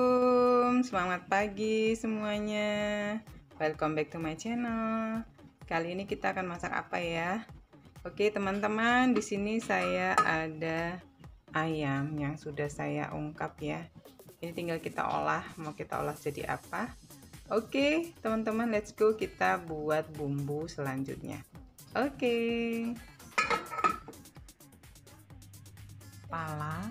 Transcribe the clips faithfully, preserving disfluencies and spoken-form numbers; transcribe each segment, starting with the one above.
Assalamualaikum, selamat pagi semuanya. Welcome back to my channel. Kali ini kita akan masak apa ya? Oke teman-teman, di sini saya ada ayam yang sudah saya ungkap ya. Ini tinggal kita olah, mau kita olah jadi apa? Oke teman-teman, let's go, kita buat bumbu selanjutnya. Oke, pala,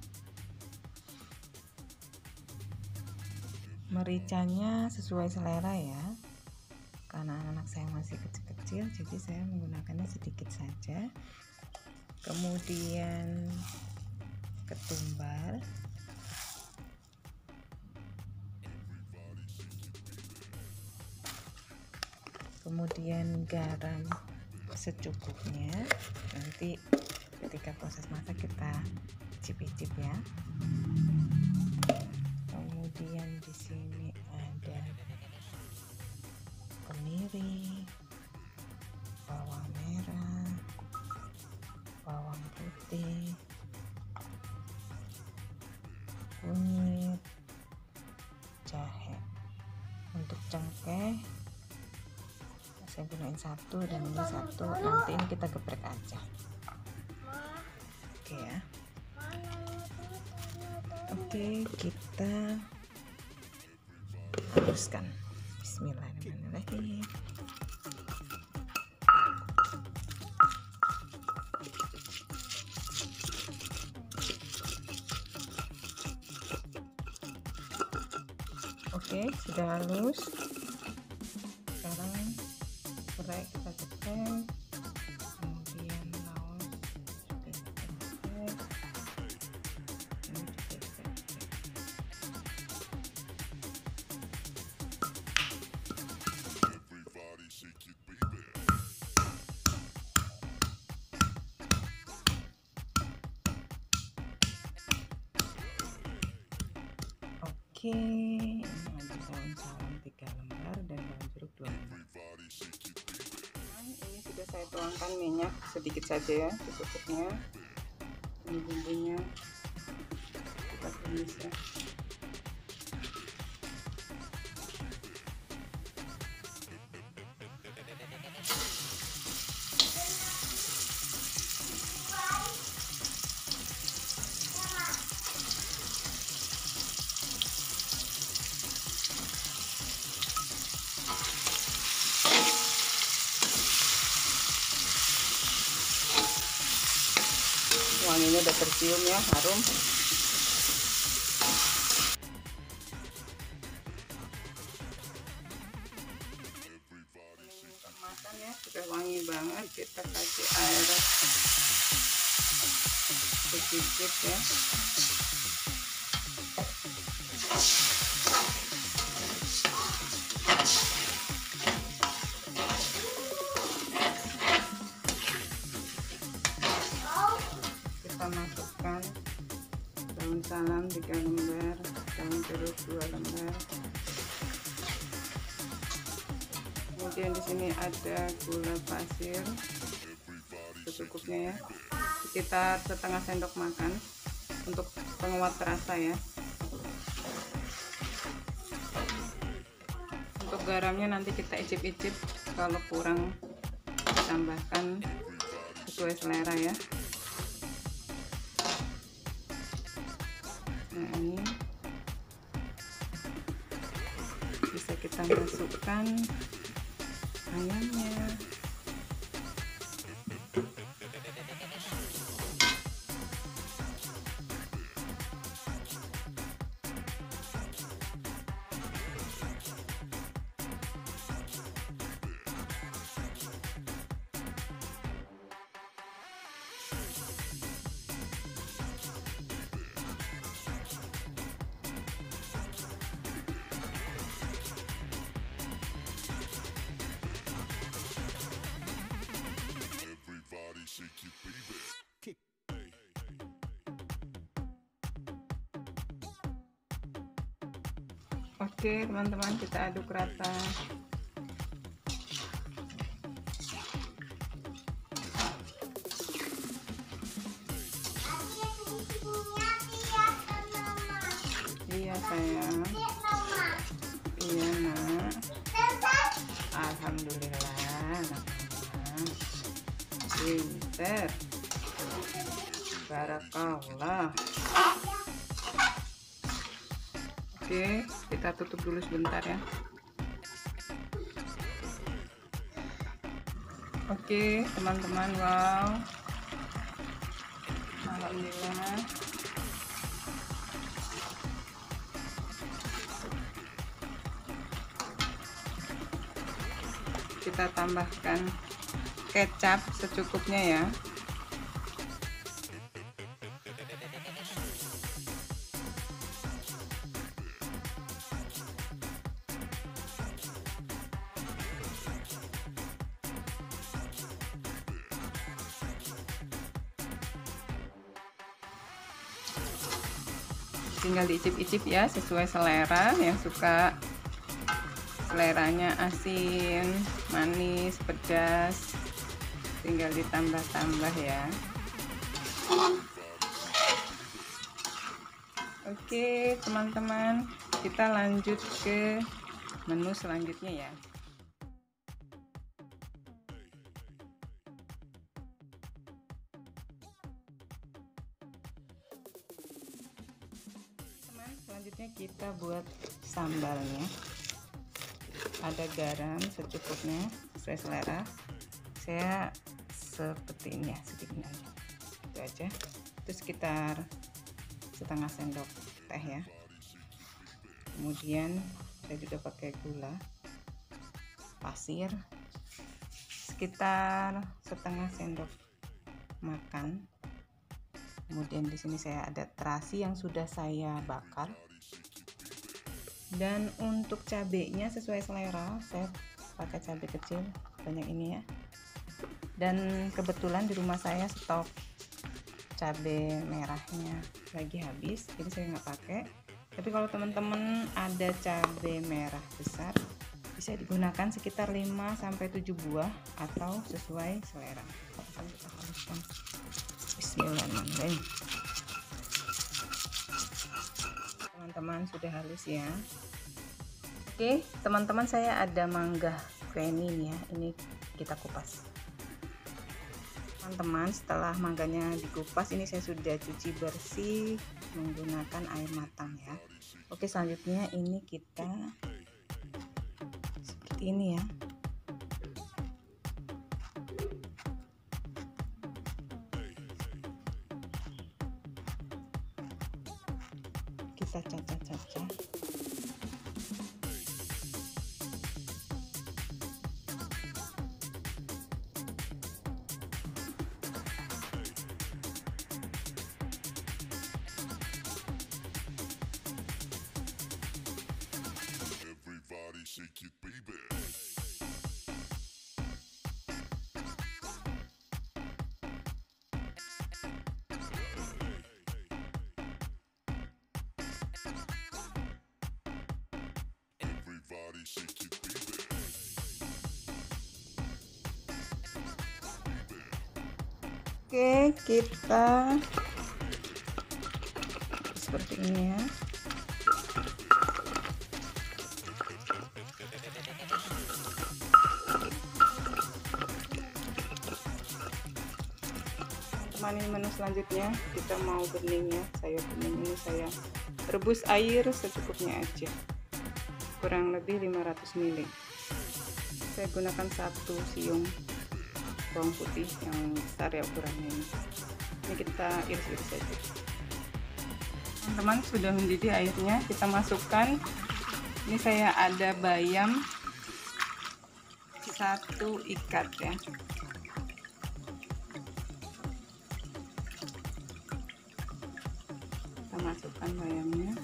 mericanya sesuai selera ya, karena anak saya masih kecil-kecil jadi saya menggunakannya sedikit saja. Kemudian ketumbar, kemudian garam secukupnya, nanti ketika proses masak kita icip-icip ya. Kemudian di sini ada kemiri, bawang merah, bawang putih, kunyit, jahe. Untuk cengkeh saya gunain satu dan ini satu, nanti ini kita geprek aja. Oke ya. Oke, kita haluskan. Bismillahirrahmanirrahim. Oke, sudah halus. Sekarang serai kita geprek, kemudian laos juga kita geprek. Oke, ini ada salam-salam tiga lembar dan daun jeruk dua lembar. Ini sudah saya tuangkan minyak sedikit saja ya, secukupnya. Ini bumbunya kita tumis ya. Wanginya udah tercium ya, harum. Makan ya, sudah wangi banget. Kita kasih air sedikit ya. Kita masukkan daun salam tiga lembar, daun jeruk dua lembar. Kemudian di sini ada gula pasir secukupnya ya, sekitar setengah sendok makan untuk penguat rasa ya. Untuk garamnya nanti kita icip-icip, kalau kurang tambahkan sesuai selera ya. Nah ini bisa kita masukkan ayamnya. Oke teman-teman, kita aduk rata. Iya sayang? Iya nak. Alhamdulillah anak mama pinter. Barakallah. Oke, kita tutup dulu sebentar ya. Oke teman-teman, wow, alhamdulillah. Kita tambahkan kecap secukupnya ya. Tinggal diicip-icip ya, sesuai selera. Yang suka seleranya asin, manis, pedas, tinggal ditambah-tambah ya. Oke teman-teman, kita lanjut ke menu selanjutnya ya. Selanjutnya kita buat sambalnya. Ada garam secukupnya sesuai selera. Saya seperti ini ya, sedikit aja. Itu aja. Itu sekitar setengah sendok teh ya. Kemudian saya juga pakai gula pasir sekitar setengah sendok makan. Kemudian di sini saya ada terasi yang sudah saya bakar. Dan untuk cabenya sesuai selera, saya pakai cabai kecil banyak ini ya. Dan kebetulan di rumah saya stok cabai merahnya lagi habis, jadi saya nggak pakai. Tapi kalau teman-teman ada cabai merah besar, bisa digunakan sekitar lima sampai tujuh buah atau sesuai selera. Kita haluskan. Bismillahirrahmanirrahim. Teman-teman sudah halus ya. Oke teman-teman, saya ada mangga kweni ya, ini kita kupas. Teman-teman, setelah mangganya dikupas, ini saya sudah cuci bersih menggunakan air matang ya. Oke, selanjutnya ini kita seperti ini ya. Kita cacah-cacah. Shake it, baby. Everybody shake it, baby. Oke, kita seperti ini ya. Teman, ini menu selanjutnya kita mau bening ya. Saya bening ini saya rebus air secukupnya aja, kurang lebih lima ratus mililiter. Saya gunakan satu siung bawang putih yang besar ya ukurannya ini. Ini kita iris-iris saja. Teman-teman, sudah mendidih airnya, kita masukkan. Ini saya ada bayam satu ikat ya. Kita masukkan bayamnya.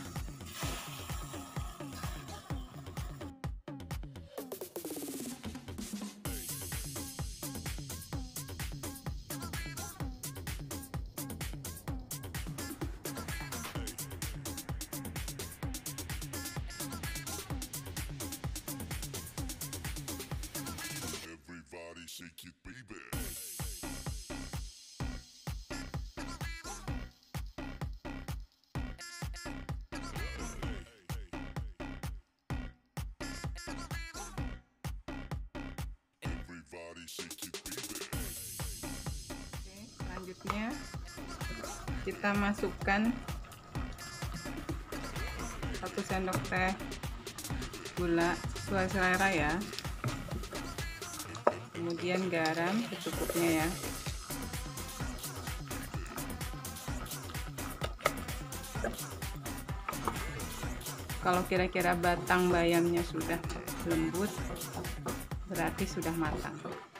Everybody shake it, baby. Selanjutnya kita masukkan satu sendok teh gula sesuai selera ya, kemudian garam secukupnya ya. Kalau kira-kira batang bayamnya sudah lembut, berarti sudah matang.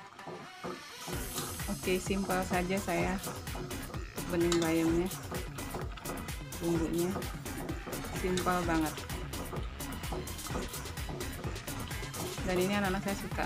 Oke, simpel saja saya bening bayamnya, bumbunya simpel banget. Dan ini anak-anak saya suka.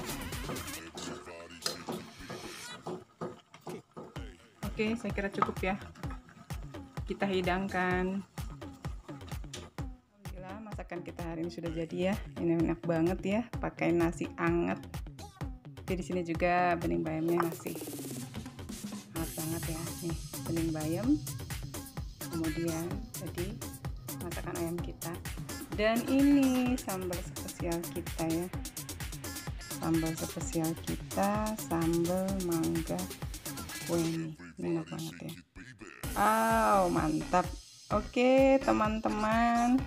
Oke, saya kira cukup ya. Kita hidangkan. Alhamdulillah, masakan kita hari ini sudah jadi ya. Ini enak banget ya, pakai nasi anget. Jadi di sini juga bening bayamnya masih hangat banget ya. Nih, bening bayam. Kemudian jadi masakan ayam kita. Dan ini sambal spesial kita ya. Sambal spesial kita, sambal mangga kue. Ini enak banget ya. Wow, mantap. Oke, teman-teman.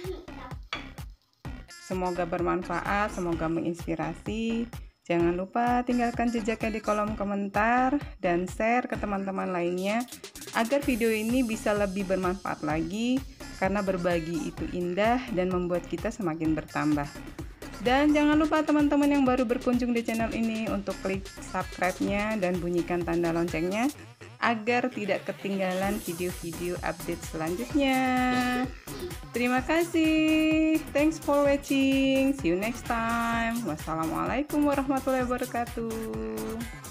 Semoga bermanfaat, semoga menginspirasi. Jangan lupa tinggalkan jejaknya di kolom komentar dan share ke teman-teman lainnya agar video ini bisa lebih bermanfaat lagi, karena berbagi itu indah dan membuat kita semakin bertambah. Dan jangan lupa teman-teman yang baru berkunjung di channel ini untuk klik subscribe-nya dan bunyikan tanda loncengnya agar tidak ketinggalan video-video update selanjutnya. Terima kasih. Thanks for watching. See you next time. Wassalamualaikum warahmatullahi wabarakatuh.